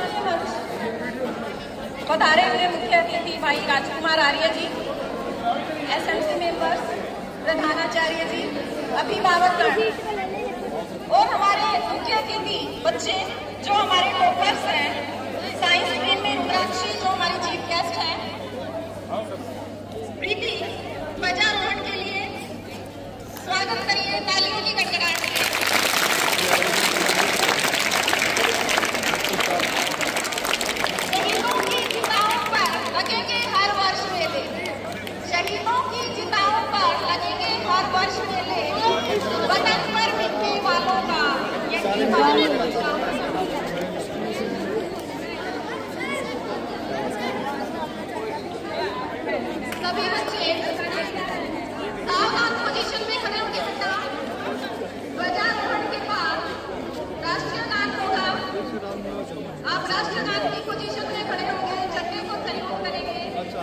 पधारे हुए मुख्य अतिथि भाई राजकुमार आर्य जी, एसएमसी मेंबर्स, प्रधानाचार्य जी, अभिभावकगण और हमारे मुख्य अतिथि बच्चे जो हमारे टॉपर्स हैं, साइंस स्ट्रीम में रुद्राक्षी जो हमारी चीफ गेस्ट हैं, प्रीति ध्वजारोहण के लिए स्वागत करिए तालियों की गड़गड़ाहट से। शहीदों की चिताओं पर लगेंगे हर वर्ष मेले, शहीदों की चिताओं पर लगेंगे हर वर्ष मेले, वतन पर मिटने वालों का यही सभी बच्चे सावधान पोजीशन में खड़े होंगे। बेटा ध्वजारोहण के बाद राष्ट्रीय गान होगा, आप राष्ट्रीय गान की पोजीशन में खड़े होंगे, झंडे को सैल्यूट करेंगे।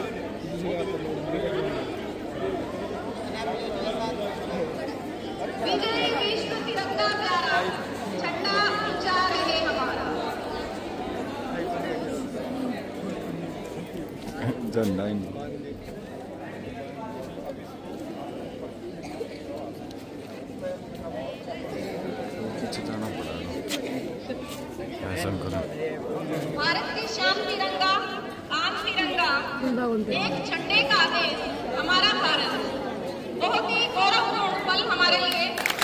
विजय विश्व तिरंगा प्यारा, झंडा ऊंचा रहे हमारा। भारत की शान तिरंगा, आन तिरंगा, एक झंडे का देश हमारा भारत, बहुत ही गौरवपूर्ण पल हमारे लिए।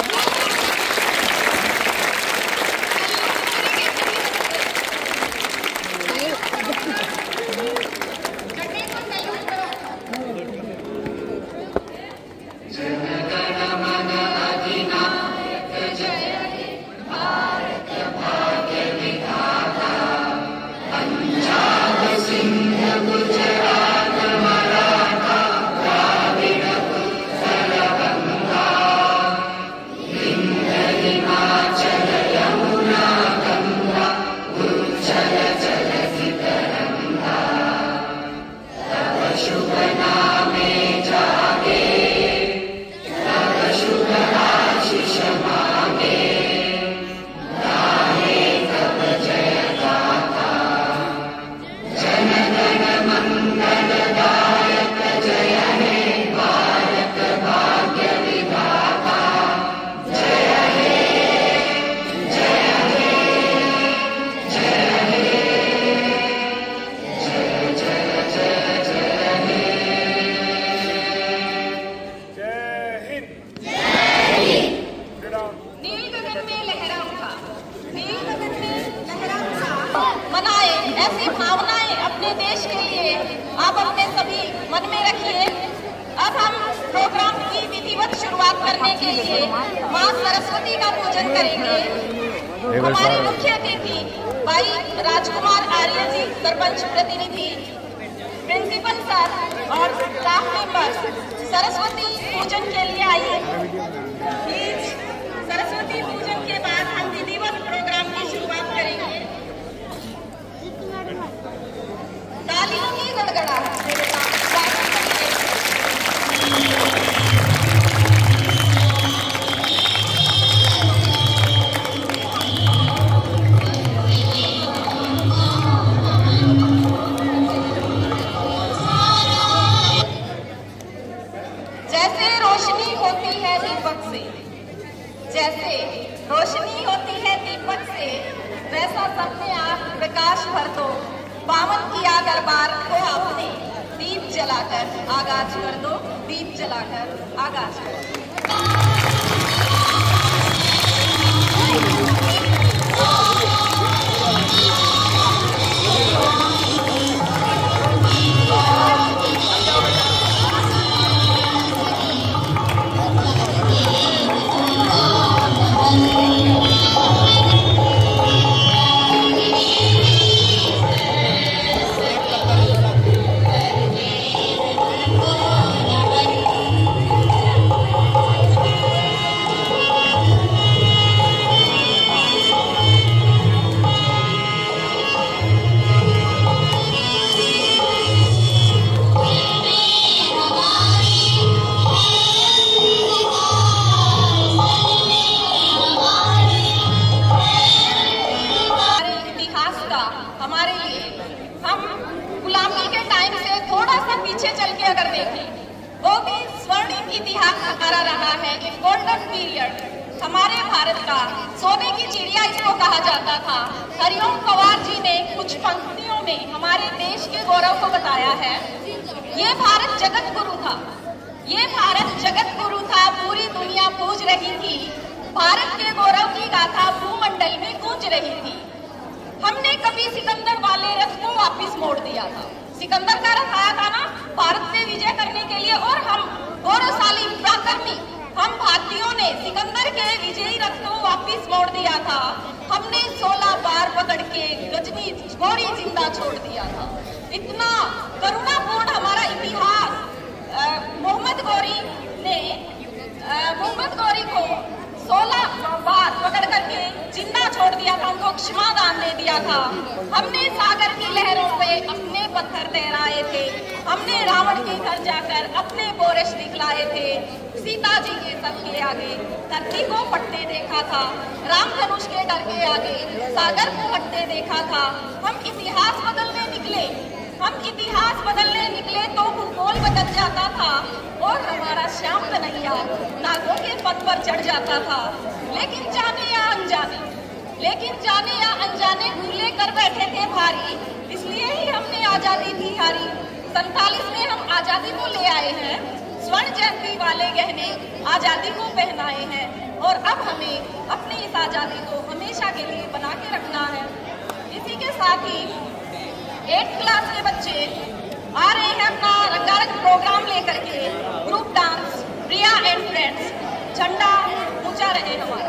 ऐसी भावनाएं अपने देश के लिए आप अपने सभी मन में रखिए। अब हम प्रोग्राम की विधिवत शुरुआत करने के लिए मां सरस्वती का पूजन करेंगे। हमारे मुख्य अतिथि भाई राजकुमार आर्य जी, सरपंच प्रतिनिधि, प्रिंसिपल सर और स्टाफ मेंबर्स सरस्वती पूजन के लिए आइए। सरस्वती पूजन के बाद हम विधिवत प्रोग्राम की शुरुआत करेंगे। तालियों की गड़गड़ाहट से जैसे रोशनी होती है दीपक से, जैसे रोशनी होती है दीपक से, वैसा सब में आप प्रकाश भर दो। पावन किया दरबार को आपने, दीप जलाकर आगाज कर दो, दीप जलाकर आगाज कर दो। हमारे लिए। हम गुलामी के टाइम से थोड़ा सा पीछे चल के अगर देखें, वो भी स्वर्णिम इतिहास हमारा रहा है, एक गोल्डन पीरियड हमारे भारत का। सोने की चिड़िया इसको कहा जाता था। हरिओम पवार जी ने कुछ पंक्तियों में हमारे देश के गौरव को बताया है। ये भारत जगत गुरु था, ये भारत जगत गुरु था, पूरी दुनिया पूज रही थी। भारत के गौरव की गाथा भूमंडल में गूंज रही थी। हमने कभी सिकंदर वाले रथ को वापिस मोड़ दिया था। सिकंदर का रथ आया था ना भारत पे विजय करने के लिए, और हम गौरवशाली पराक्रमी हम भारतीयों ने सिकंदर के विजयी रथ को वापिस मोड़ दिया था। हमने 16 बार पकड़ के गजनी गौरी जिंदा छोड़ दिया था। इतना करुणापूर्ण हमारा इतिहास। मोहम्मद गौरी को 16 बार पकड़ करके जिंदा छोड़ दिया था, उनको क्षमा दान दे दिया था। हमने सागर की लहरों पे अपने पत्थर लहराए थे। हमने रावण के घर जाकर अपने बोरिश दिखलाए थे। सीता जी के सर के आगे धरती को फटते देखा था। राम धनुष के डर के आगे सागर को फटते देखा था। हम इतिहास बदलने निकले, हम इतिहास बदलने निकले तो भूगोल बदल जाता था और हमारा श्याम कन्हैया नागों के पद पर चढ़ जाता था। लेकिन जाने या अनजाने भूले कर बैठे थे भारी, इसलिए ही हमने आजादी भी हारी। 47 में हम आजादी को ले आए हैं, स्वर्ण जयंती वाले गहने आजादी को पहनाए हैं, और अब हमें अपनी इस आजादी को हमेशा के लिए बना के रखना है। इसी के साथ ही 8th क्लास के बच्चे आ रहे हैं अपना रंगारंग प्रोग्राम लेकर के, group dance Priya and friends. झंडा ऊंचा रहे हमारा।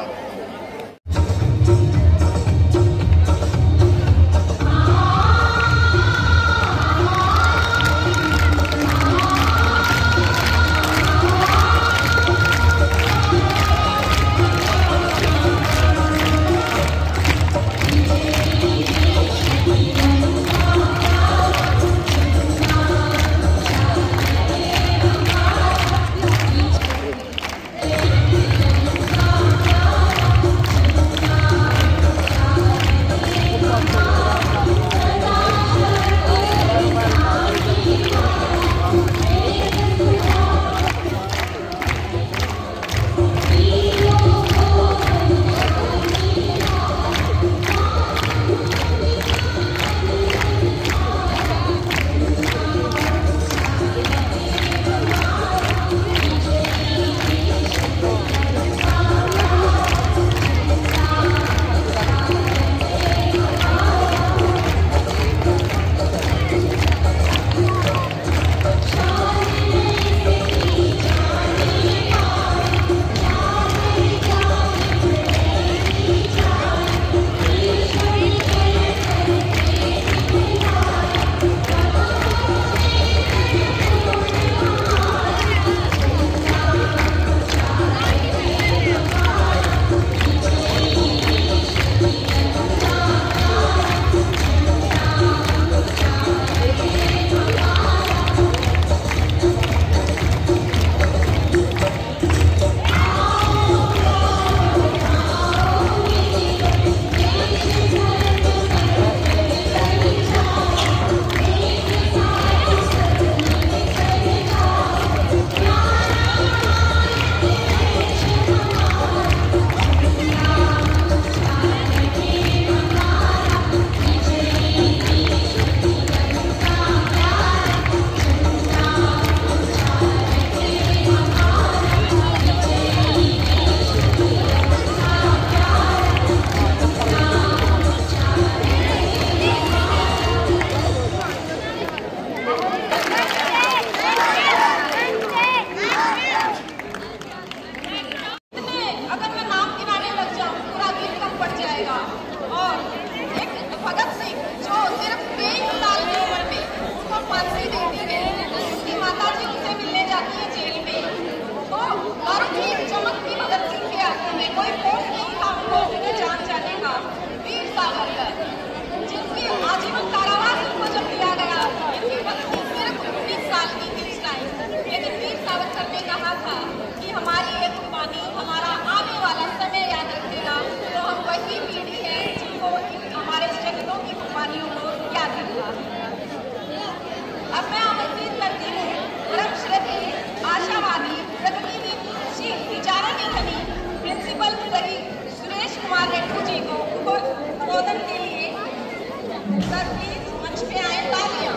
कुमार रेड्डी जी को संबोधन के लिए सर प्लीज मंच पे आए। तालियां।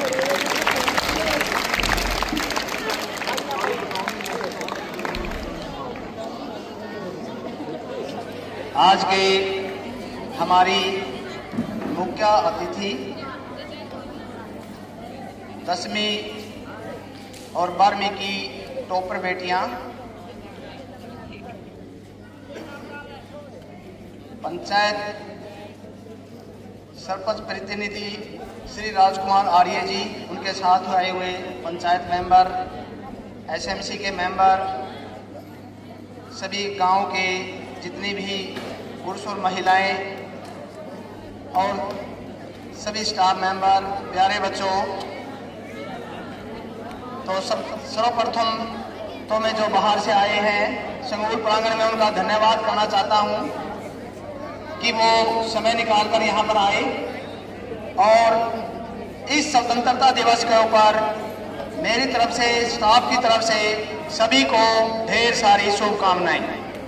आज के हमारी मुख्य अतिथि 10वीं और 12वीं की टॉपर बेटियां, पंचायत सरपंच प्रतिनिधि श्री राजकुमार आर्य जी, उनके साथ आए हुए पंचायत मेंबर, एसएमसी के मेंबर, सभी गांव के जितनी भी पुरुष और महिलाएं और सभी स्टाफ मेंबर, प्यारे बच्चों, तो सर्वप्रथम तो मैं जो बाहर से आए हैं संगरूर प्रांगण में उनका धन्यवाद करना चाहता हूं कि वो समय निकालकर यहाँ पर आए और इस स्वतंत्रता दिवस के ऊपर मेरी तरफ से, स्टाफ की तरफ से सभी को ढेर सारी शुभकामनाएं।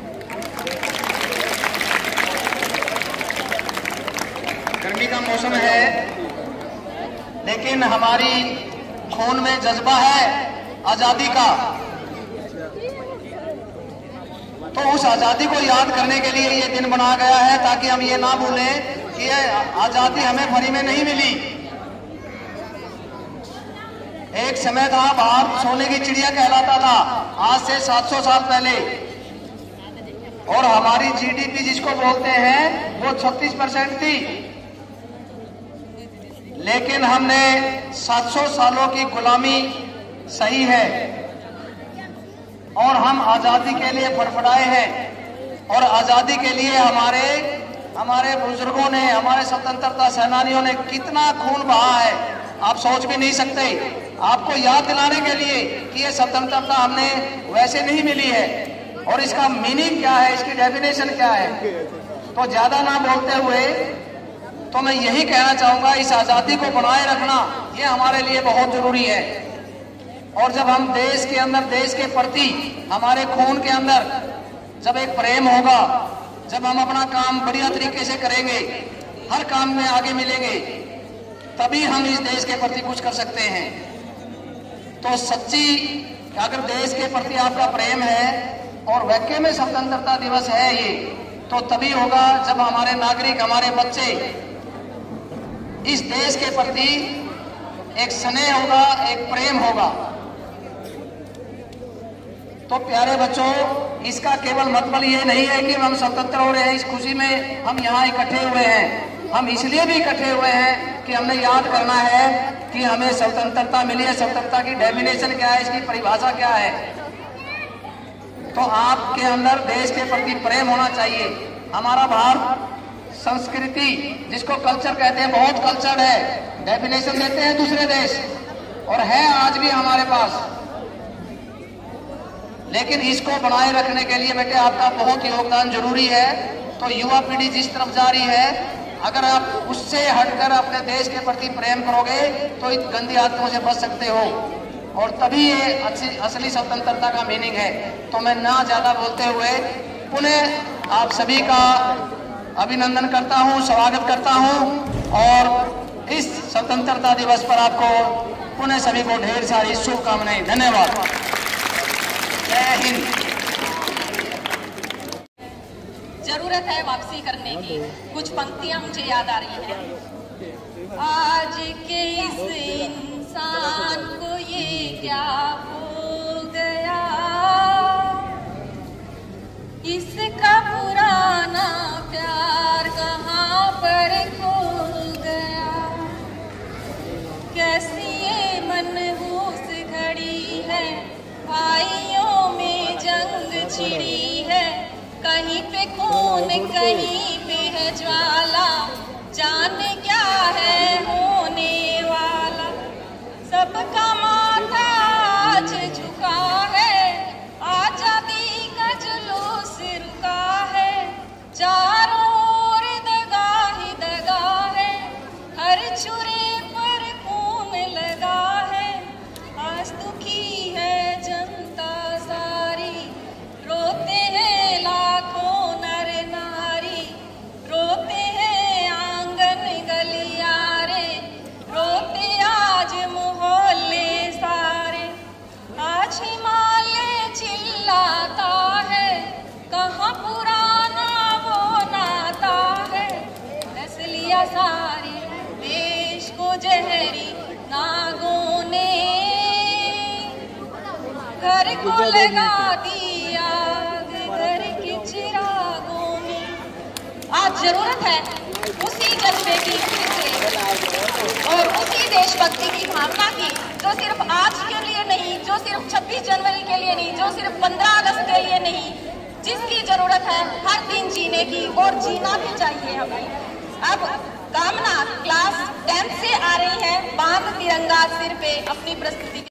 गर्मी का मौसम है, लेकिन हमारी खून में जज्बा है आजादी का, तो उस आजादी को याद करने के लिए ये दिन बनाया गया है ताकि हम ये ना भूलें कि ये आजादी हमें फ्री में नहीं मिली। एक समय था भारत सोने की चिड़िया कहलाता था, आज से 700 साल पहले, और हमारी जीडीपी जिसको बोलते हैं वो 36% थी, लेकिन हमने 700 सालों की गुलामी सही है और हम आजादी के लिए फड़फड़ाए हैं। और आजादी के लिए हमारे बुजुर्गों ने, हमारे स्वतंत्रता सेनानियों ने कितना खून बहा है, आप सोच भी नहीं सकते। आपको याद दिलाने के लिए कि ये स्वतंत्रता हमने वैसे नहीं मिली है और इसका मीनिंग क्या है, इसकी डेफिनेशन क्या है। तो ज्यादा ना बोलते हुए तो मैं यही कहना चाहूंगा, इस आजादी को बनाए रखना ये हमारे लिए बहुत जरूरी है। और जब हम देश के अंदर, देश के प्रति हमारे खून के अंदर जब एक प्रेम होगा, जब हम अपना काम बढ़िया तरीके से करेंगे, हर काम में आगे मिलेंगे, तभी हम इस देश के प्रति कुछ कर सकते हैं। तो सच्ची अगर देश के प्रति आपका प्रेम है और वाकई में स्वतंत्रता दिवस है ये, तो तभी होगा जब हमारे नागरिक, हमारे बच्चे इस देश के प्रति एक स्नेह होगा, एक प्रेम होगा। तो प्यारे बच्चों, इसका केवल मतलब ये नहीं है कि हम स्वतंत्र हो रहे हैं, इस खुशी में हम यहाँ इकट्ठे हुए हैं। हम इसलिए भी इकट्ठे हुए हैं कि हमने याद करना है कि हमें स्वतंत्रता मिली है। स्वतंत्रता की डेफिनेशन क्या है, इसकी परिभाषा क्या है। तो आपके अंदर देश के प्रति प्रेम होना चाहिए। हमारा भारत संस्कृति, जिसको कल्चर कहते हैं, बहुत कल्चर है, डेफिनेशन देते हैं दूसरे देश, और है आज भी हमारे पास। लेकिन इसको बनाए रखने के लिए बेटे आपका बहुत योगदान जरूरी है। तो युवा पीढ़ी जिस तरफ जा रही है, अगर आप उससे हटकर अपने देश के प्रति प्रेम करोगे तो इन गंदी आदतों से बच सकते हो, और तभी ये असली स्वतंत्रता का मीनिंग है। तो मैं ना ज्यादा बोलते हुए पुनः आप सभी का अभिनंदन करता हूं, स्वागत करता हूं, और इस स्वतंत्रता दिवस पर आपको पुनः सभी को ढेर सारी शुभकामनाएं। धन्यवाद। जय हिंद। जरूरत है वापसी करने की। कुछ पंक्तियां मुझे याद आ रही हैं। आज के इस इंसान को ये क्या हो गया, इसका पुराना प्यार कहाँ पर खो गया। कैसी ये मनहूस घड़ी है, भाइयों में जंग छिड़ी है। कहीं पे खून, कहीं पे है ज्वाला, जाने क्या है होने वाला। सबका माथा आज झुका है, आजादी का जुलूस रुका है। चारों ओर दगा ही दगा है, हर छुरे पर खून लगा है। आज दुखी है जनता सारी, रोते हैं लाखों नर नारी। सारे देश को जहरी नागों ने घर को लगा दिया घर के चिरागों में। आज जरूरत है उसी जज्बे की और उसी देशभक्ति की भावना की जो सिर्फ आज के लिए नहीं, जो सिर्फ 26 जनवरी के लिए नहीं, जो सिर्फ 15 अगस्त के लिए नहीं, जिसकी जरूरत है हर दिन जीने की और जीना भी चाहिए हमें। अब कामना क्लास 10 से आ रही है, बांध तिरंगा सिर पे अपनी प्रस्तुति।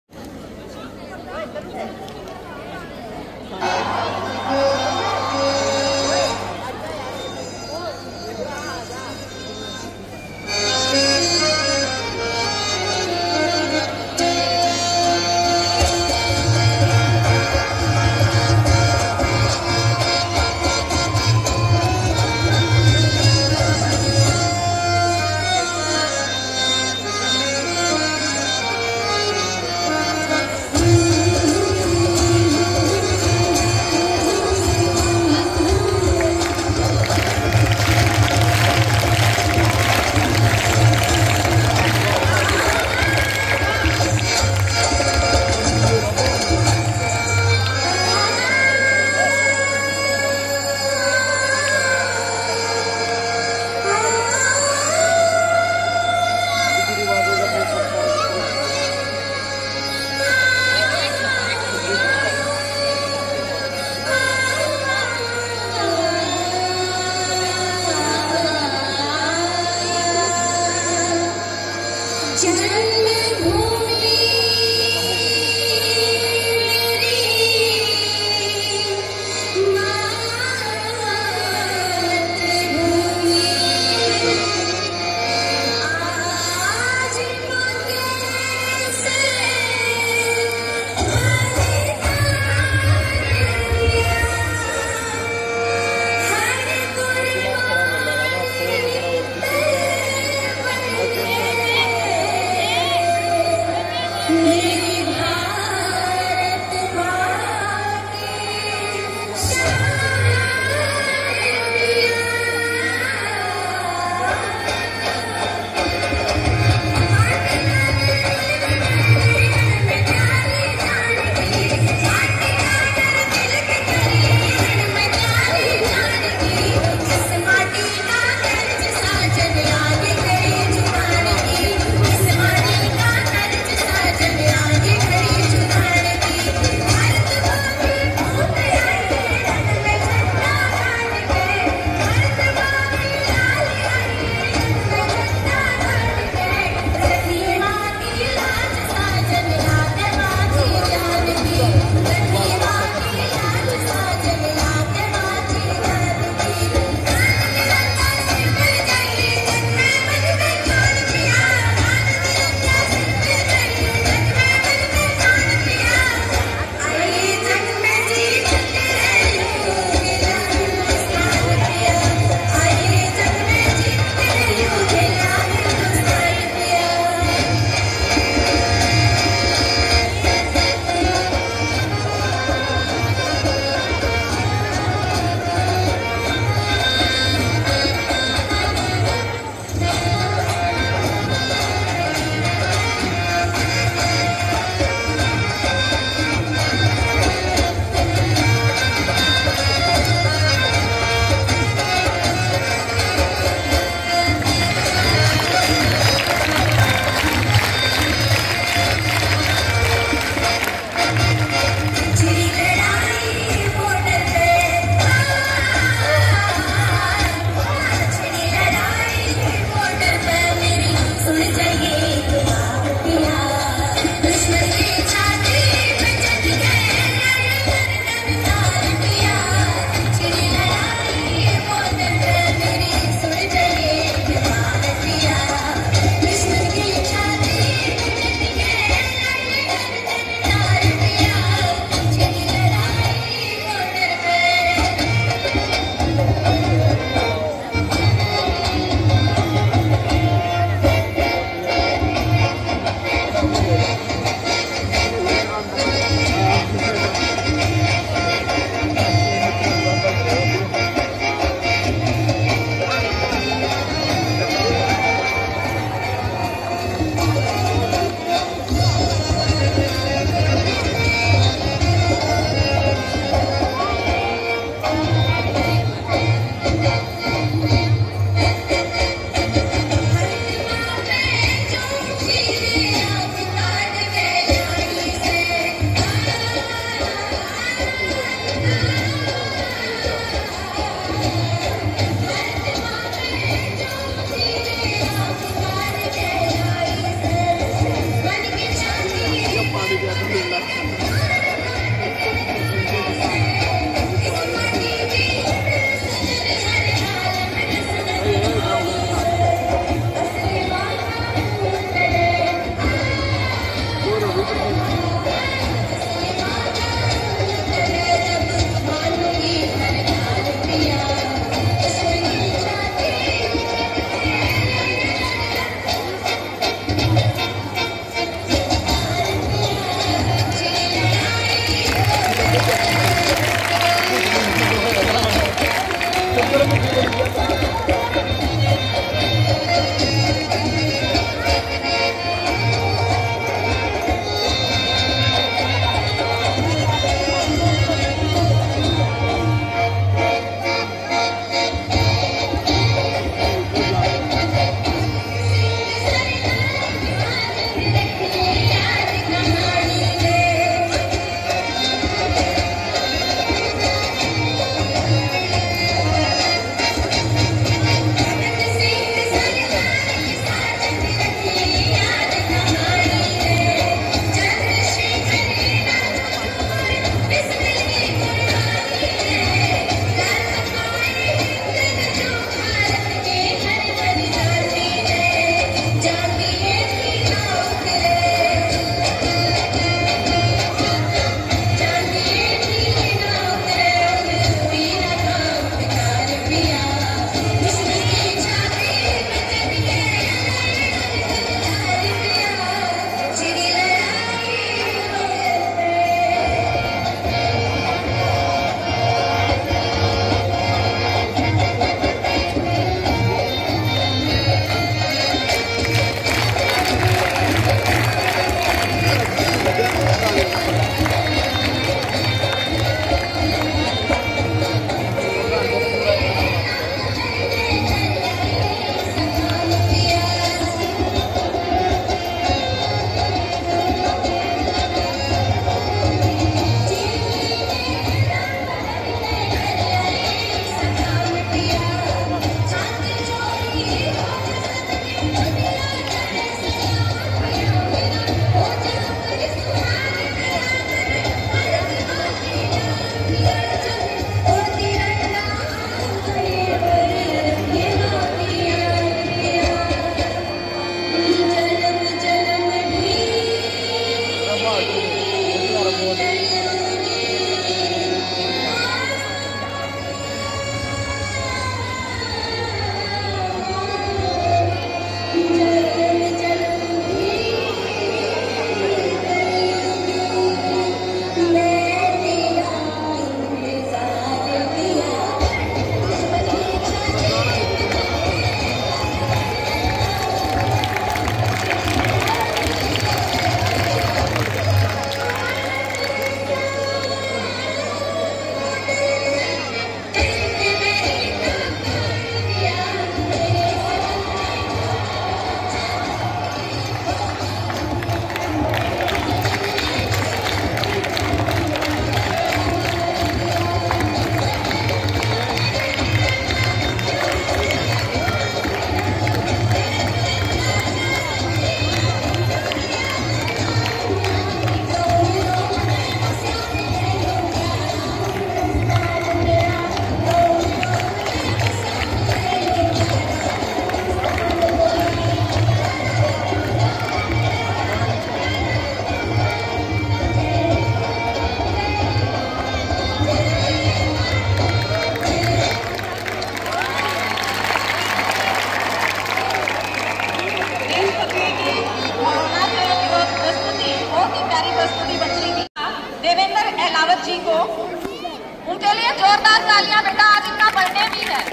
जी को, उनके लिए जोरदार तालियां। बेटा आज इनका बर्थडे भी है।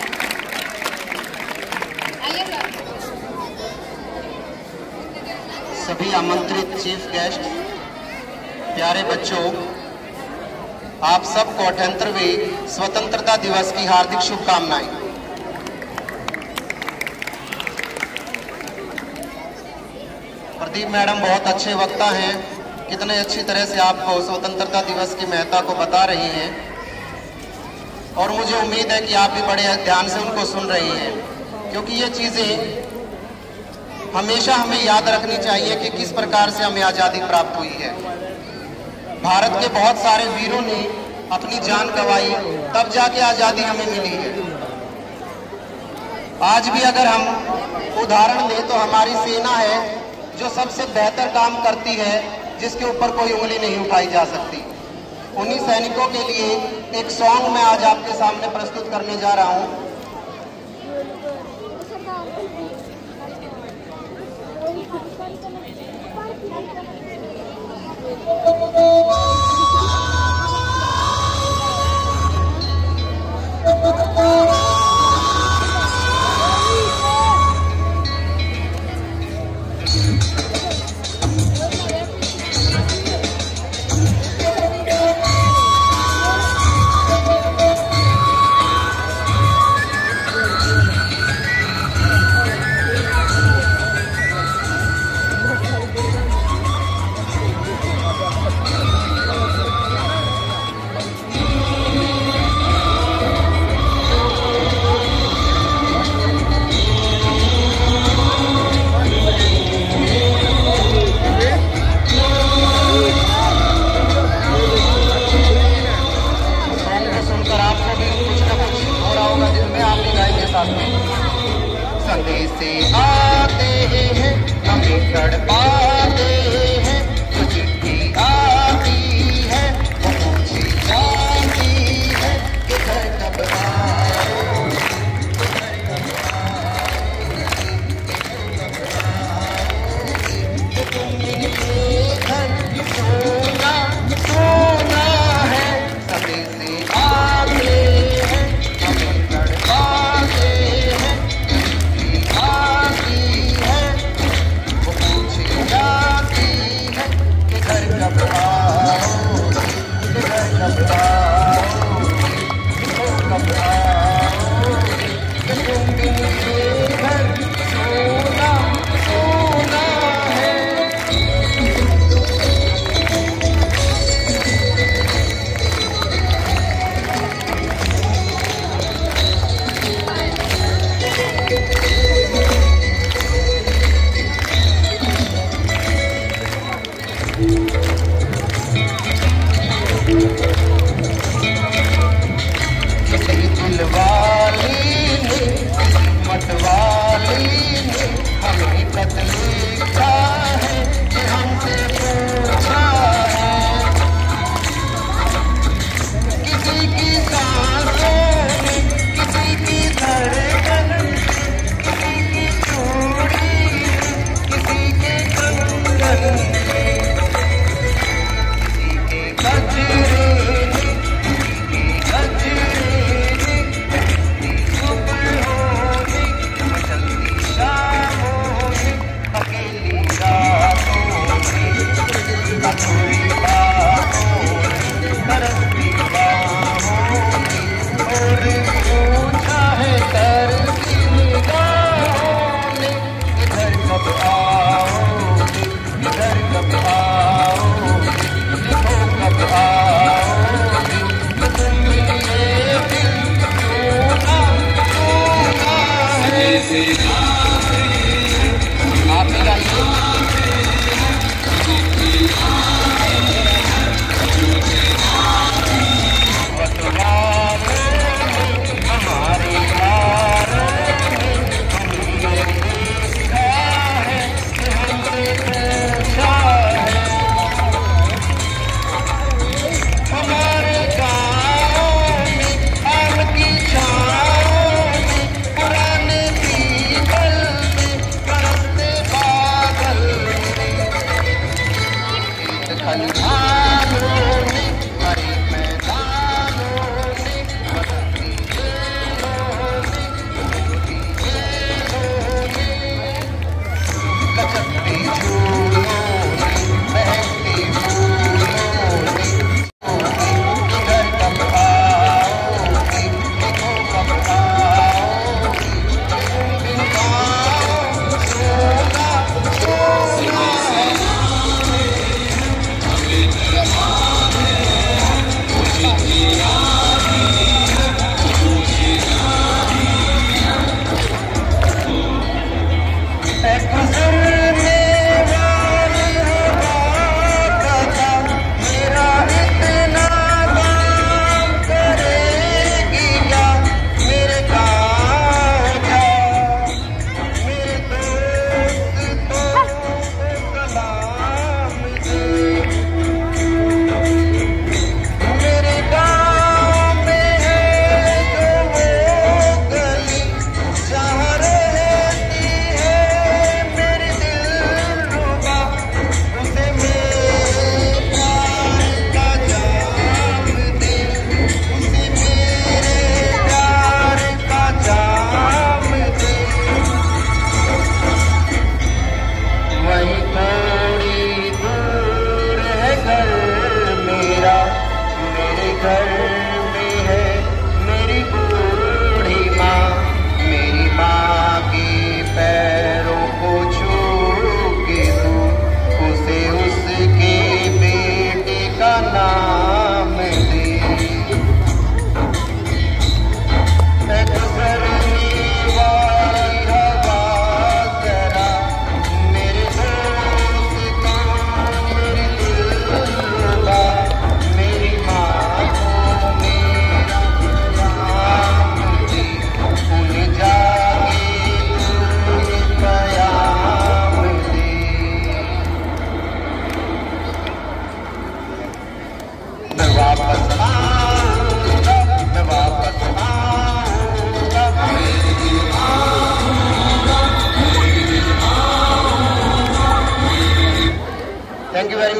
आइए सर। सभी आमंत्रित चीफ गेस्ट, प्यारे बच्चों, आप सबको 78वें स्वतंत्रता दिवस की हार्दिक शुभकामनाएं। प्रदीप मैडम बहुत अच्छे वक्ता हैं, कितने अच्छी तरह से आपको स्वतंत्रता दिवस की महत्ता को बता रही हैं और मुझे उम्मीद है कि आप भी बड़े ध्यान से उनको सुन रही हैं, क्योंकि ये चीज़ें हमेशा हमें याद रखनी चाहिए कि किस प्रकार से हमें आज़ादी प्राप्त हुई है। भारत के बहुत सारे वीरों ने अपनी जान गंवाई, तब जाके आज़ादी हमें मिली है। आज भी अगर हम उदाहरण लें तो हमारी सेना है जो सबसे बेहतर काम करती है, जिसके ऊपर कोई उंगली नहीं उठाई जा सकती। उन्हीं सैनिकों के लिए एक सॉन्ग मैं आज आपके सामने प्रस्तुत करने जा रहा हूं।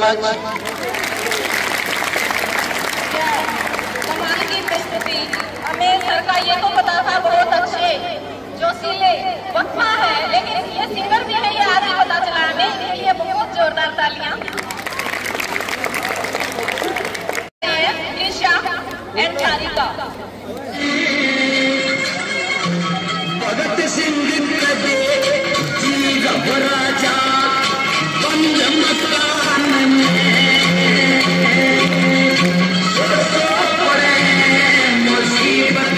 मच। कमाल की प्रस्तुति। हमें सर का ये तो पता था बहुत अच्छे जोशीले वक्ता है, लेकिन ये सिंगर भी है ये आज ही पता चला हमें। इनके लिए बहुत जोरदार तालियां। ईशा एंड सारिका। भगत सिंह कदे जी घबराजा बंद मकान में पड़े मुसीबत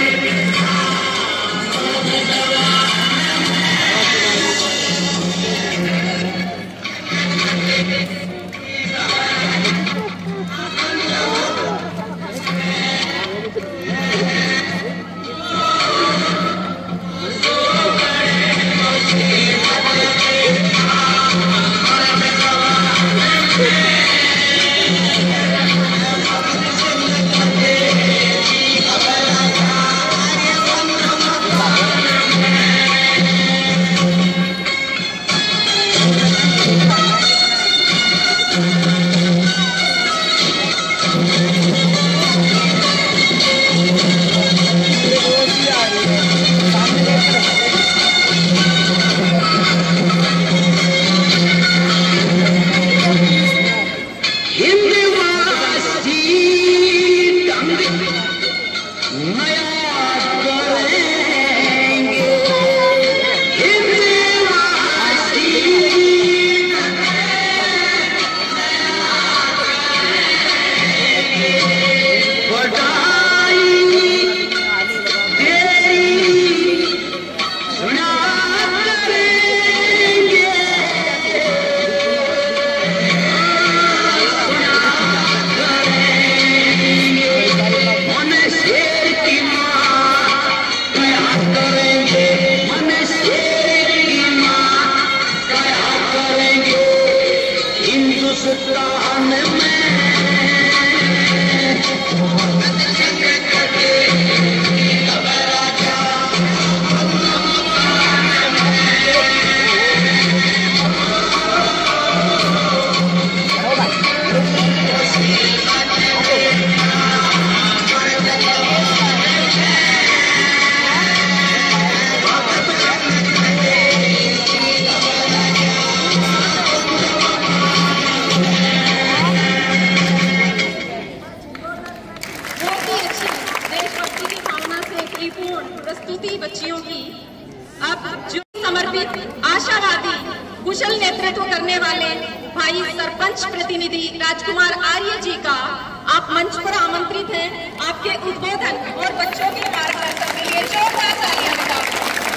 प्रस्तुति बच्चियों की। अब जो समर्पित आशावादी कुशल नेतृत्व करने वाले भाई सरपंच प्रतिनिधि राजकुमार आर्य जी का आप मंच पर आमंत्रित हैं। आपके उद्बोधन और बच्चों के मार्गदर्शन के लिए जोरदार तालियां बजाएं।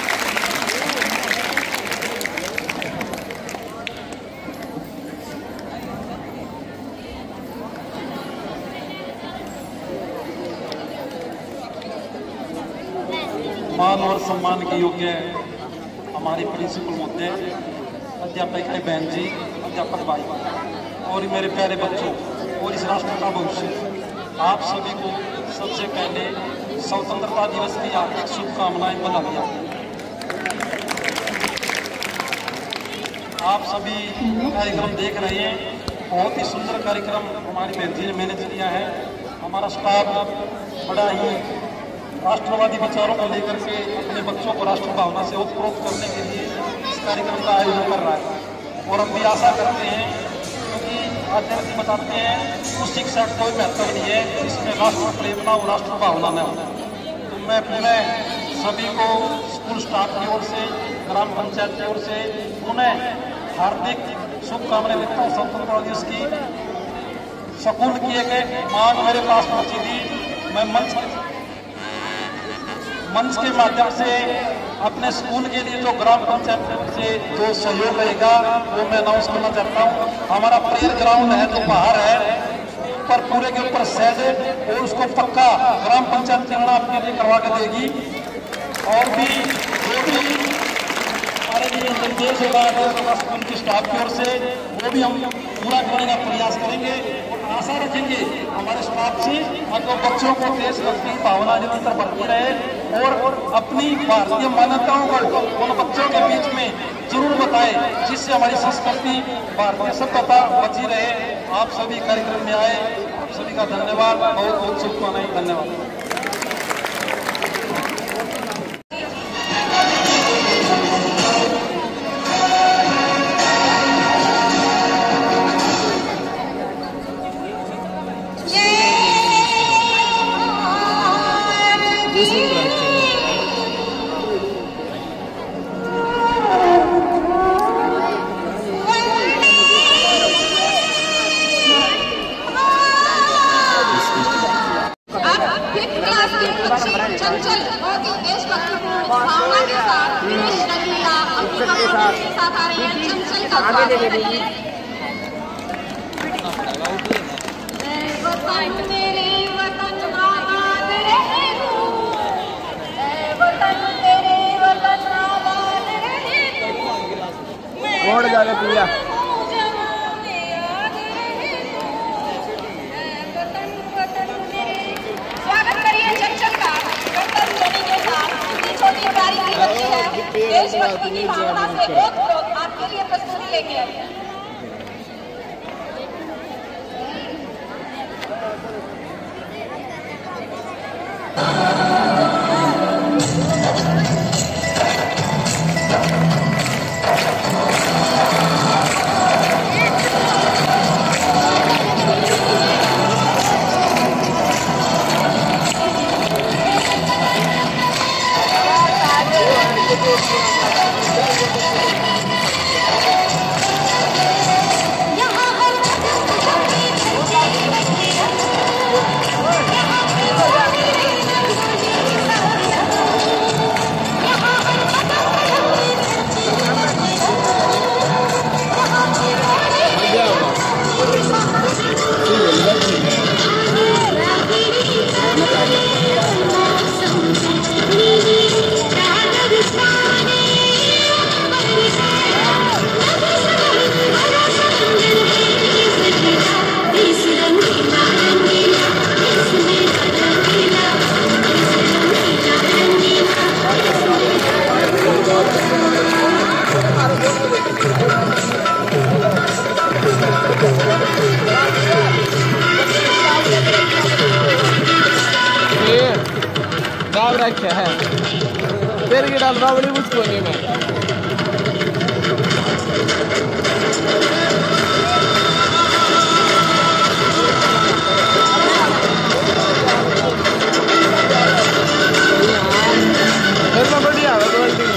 मान और सम्मान के योग्य हमारी प्रिंसिपल मुद्दे अध्यापक बहन जी, अध्यापक भाई और मेरे प्यारे बच्चों और इस राष्ट्र का भविष्य, आप सभी को सबसे पहले स्वतंत्रता दिवस की हार्दिक शुभकामनाएं बधाइयाँ। आप सभी कार्यक्रम देख रहे हैं, बहुत ही सुंदर कार्यक्रम हमारी बहन जी ने मैनेज किया है। हमारा स्टाफ बड़ा ही राष्ट्रवादी विचारों को लेकर के अपने बच्चों को राष्ट्र भावना से ओतप्रोत करने के लिए इस कार्यक्रम का आयोजन कर रहा है। और हम भी आशा करते हैं, क्योंकि आचार्य जी बताते हैं उस शिक्षा का कोई महत्व नहीं है जिसमें राष्ट्र प्रेरणा और राष्ट्र भावना न हो। तो मैं पुनः सभी को स्कूल स्टाफ की ओर से, ग्राम पंचायत की ओर से पुनः हार्दिक शुभकामनाएं देता हूँ। स्वतंत्रता दिवस की सपूर्ण किए गए मांग मेरे पास पहुंची थी। मैं मंच के माध्यम से अपने स्कूल के लिए जो ग्राम पंचायत से जो सहयोग रहेगा वो मैं अनाउंस करना चाहता हूँ। हमारा प्रेयर ग्राउंड है जो बाहर है, पर पूरे के ऊपर सहज है और उसको पक्का ग्राम पंचायत चुनाव आपके लिए करवा के देगी। और भी जो भी हमारे लिए निर्देश होगा स्कूल की स्टाफ की ओर से, वो भी हम पूरा करने का प्रयास करेंगे। आशा रखेंगे हमारे स्टाफ से तो बच्चों को देशभक्ति की भावना निरंतर बढ़ती रहे और अपनी भारतीय मान्यताओं को उन बच्चों के बीच में जरूर बताएं, जिससे हमारी संस्कृति भारतीय सभ्यता बची रहे। आप सभी कार्यक्रम में आए, आप सभी का धन्यवाद, बहुत बहुत शुभकामनाएं, धन्यवाद। चंचल बहुत ही देशभक्तिपूर्ण भावना के साथ दिनेश रंगीला अपनी भावना के साथ आ रहे हैं। चंचल का स्वागत करिए। वतन तेरे वतन आबाद रहे तू, वतन तेरे वतन आबाद रहे तू। कौन जा रहे भैया? स्वागत करिए चंचल का। के साथ छोटी प्यारी सी बच्ची है, देशभक्ति की भावना से ओत-प्रोत आपके लिए प्रस्तुति लेके आई है। दाब रखे है फिर की डाल बड़ी मुश्किल में। फिर बढ़िया है तो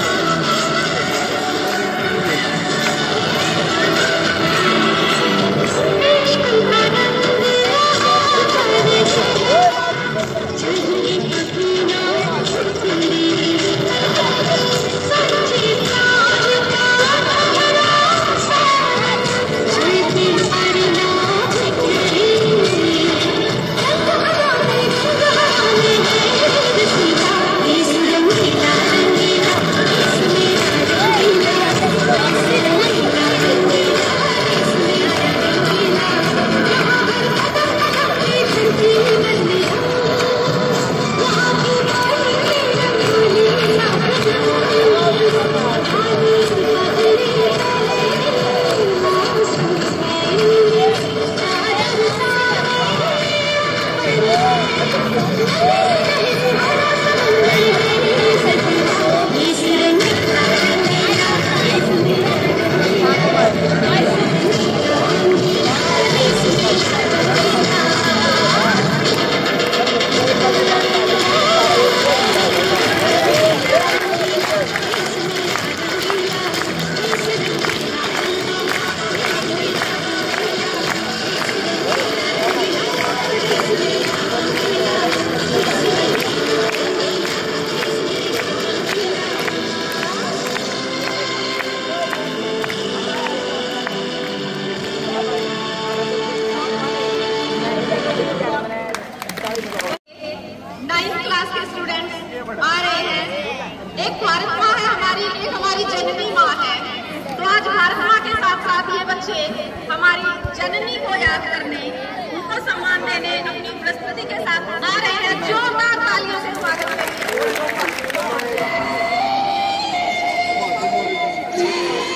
जननी को याद करने, उनको सम्मान देने अपनी प्रस्तुति के साथ आ रहे हैं। जोरदार तालियों से स्वागत करें।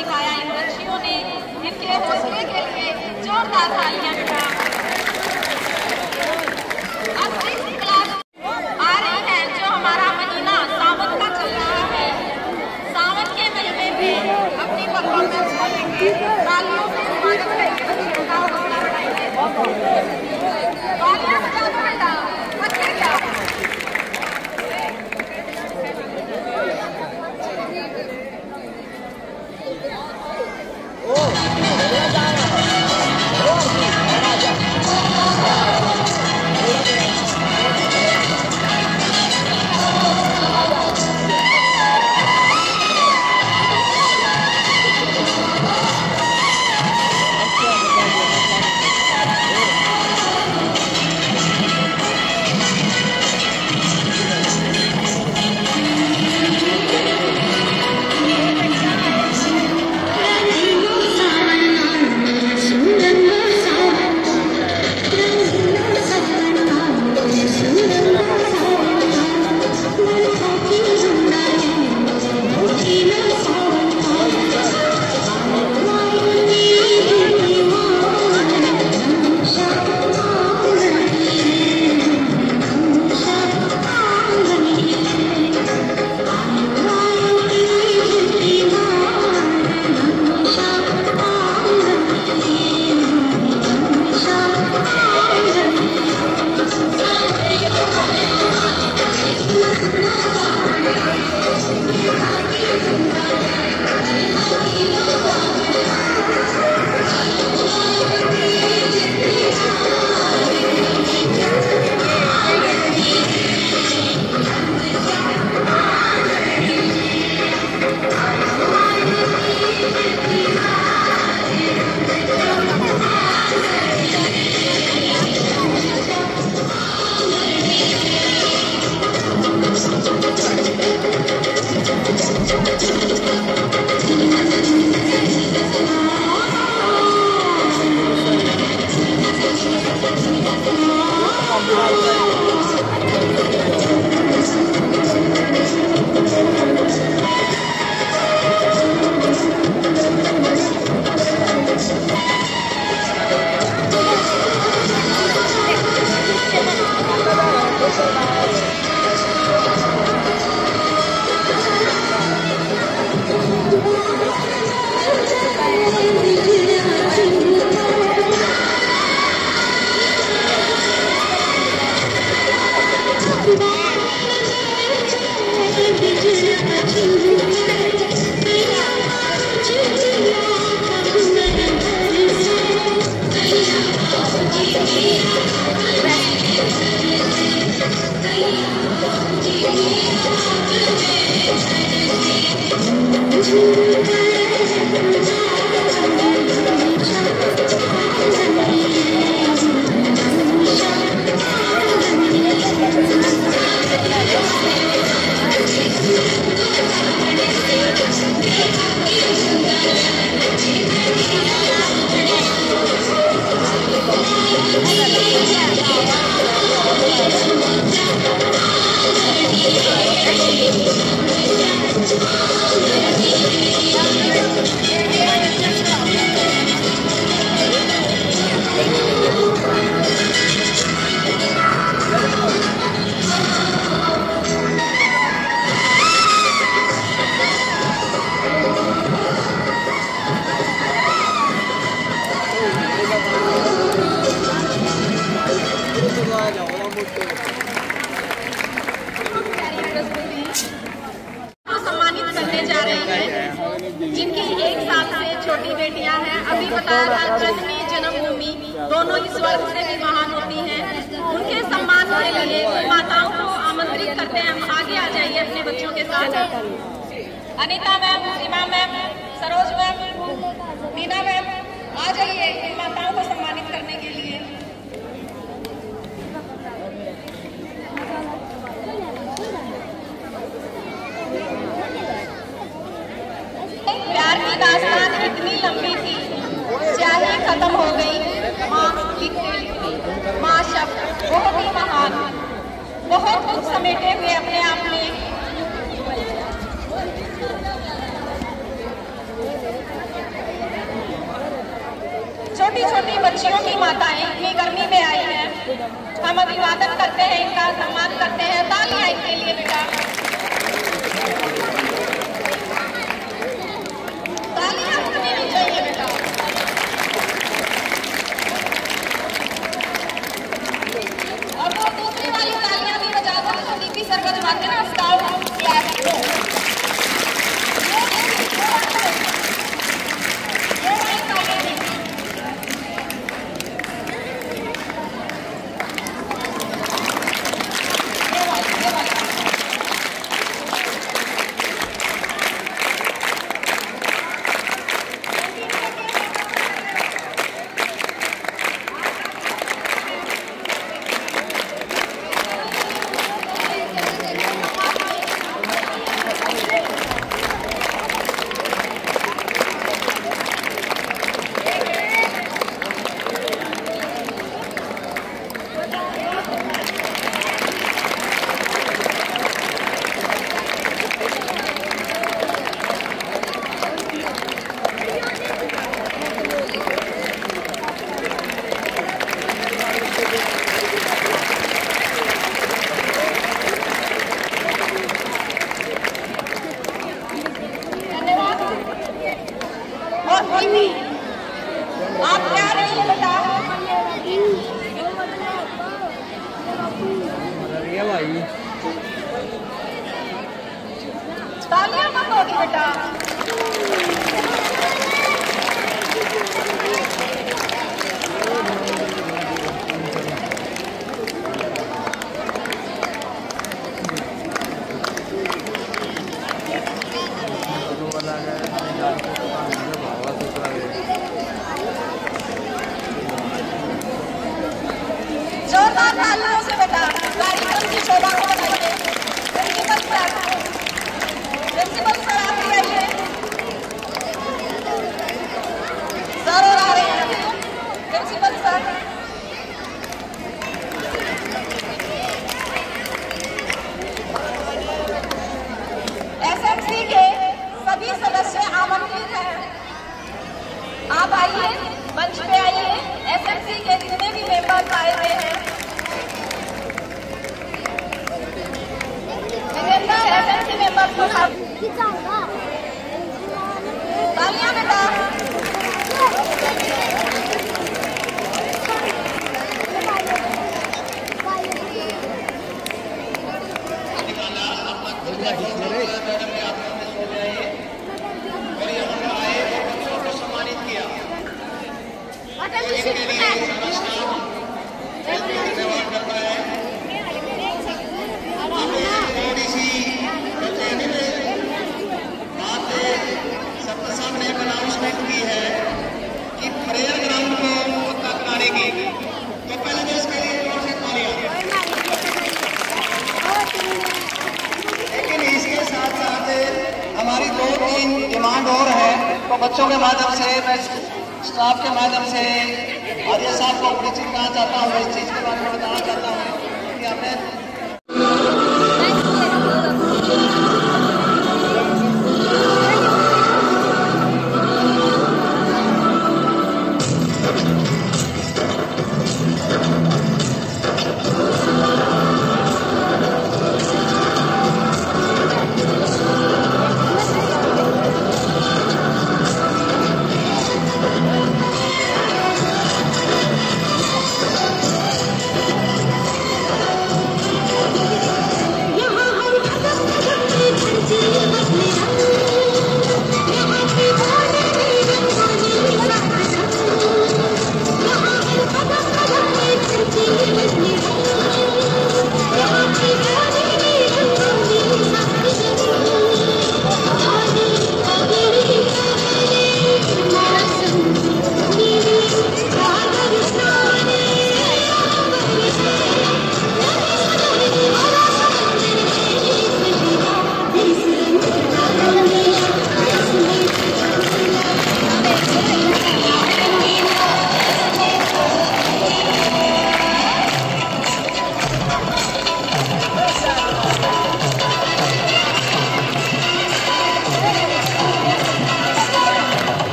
दिखाया इन बच्चियों ने। इनके हौसले के लिए जोरदार तालियां बजा। अब 6th क्लास आ रही है, जो हमारा महीना सावन का चल रहा है। सावन के महीने में अपनी परफॉर्मेंस करेंगे। तालियों से स्वागत करेंगे बच्चियों का, हौसला बढ़ाएंगे। तालियां बजा दो बेटा, बच्चे क्या सम्मानित करने जा रहे हैं, जिनकी 1 साल से छोटी बेटियां हैं। अभी बताया था जननी जन्मभूमि दोनों इस वर्ग से भी महान होती हैं। उनके सम्मान के लिए माताओं को आमंत्रित करते हैं। हम आगे आ जाइए अपने बच्चों के साथ। Anita ma'am, Seema ma'am, Saroj ma'am, Meena ma'am, आ जाइए इन माताओं को सम्मानित करने के लिए। प्यार की दास्तान इतनी लंबी थी, स्याही खत्म हो गई, माँ लिखती लिखती, माँ शब्द बहुत ही महान, बहुत कुछ समेटे हुए अपने आप में। छोटी छोटी बच्चियों की माताएं इतनी गर्मी में आई हैं, हम अभिवादन करते हैं, इनका सम्मान करते हैं। तालियां इनके लिए बेटा, तालियां रुकनी नहीं चाहिए बेटा। और वो दूसरी वाली तालियां भी बजा दो तो डीपी सर बजवाते ना स्काउट क्लास को। आप क्या रही है बेटा? तालियां बंद होगी बेटा। जोरदार तालियों से बेटा कार्यक्रम की शोभा को बढ़ाइए। प्रिंसिपल सर आप भी आइए। सर और आ रहे हैं प्रिंसिपल सर। एसएमसी के सभी सदस्य आमंत्रित हैं, आप आइए, मंच पे आइए। एसएमसी के जितने भी मेंबर्स आए हुए हैं, एसएमसी मेंबर्स को तालियां बेटा। सम्मानित किया सबके सामने एक अनाउंसमेंट की है कि परेड ग्राउंड को पक्का कराने की, तो पहले तो इसके लिए जोर से तालियां। लेकिन इसके साथ साथ हमारी 2-3 डिमांड और है, तो बच्चों के माध्यम से, मैं स्टाफ के माध्यम से आदित्य साहब को परिचित करना चाहता हूँ, इस चीज के बारे में बताना चाहता हूँ कि हमने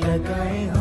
लगाए